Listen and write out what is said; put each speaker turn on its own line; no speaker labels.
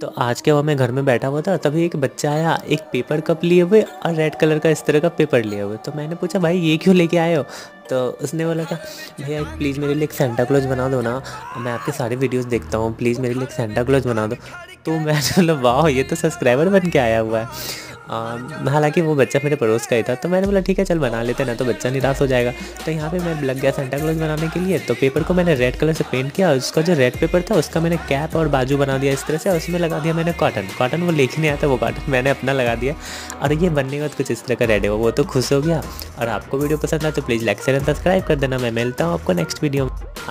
तो आज क्या हुआ, मैं घर में बैठा हुआ था, तभी एक बच्चा आया एक पेपर कप लिए हुए और रेड कलर का इस तरह का पेपर लिए हुए। तो मैंने पूछा भाई ये क्यों लेके आए हो? तो उसने बोला था भैया एक प्लीज़ मेरे लिए एक सेंटा क्लॉज बना दो ना, मैं आपके सारे वीडियोस देखता हूँ, प्लीज़ मेरे लिए एक सेंटा क्लॉज बना दो। तो मैंने बोला वाह ये तो सब्सक्राइबर बन के आया हुआ है। हालांकि वो बच्चा मेरे पड़ोस का ही था, तो मैंने बोला ठीक है चल बना लेते ना, तो बच्चा निराश हो जाएगा। तो यहाँ पे मैं लग गया सेंटा क्लॉज बनाने के लिए। तो पेपर को मैंने रेड कलर से पेंट किया, उसका जो रेड पेपर था उसका मैंने कैप और बाजू बना दिया इस तरह से, और उसमें लगा दिया मैंने कॉटन। कॉटन वो लेके नहीं आता, वो कॉटन मैंने अपना लगा दिया। और ये बनने के बाद कुछ इस तरह का रेड है, वो तो खुश हो गया। और आपको वीडियो पसंद आए तो please like share and subscribe कर देना। मैं मिलता हूँ आपको नेक्स्ट वीडियो में।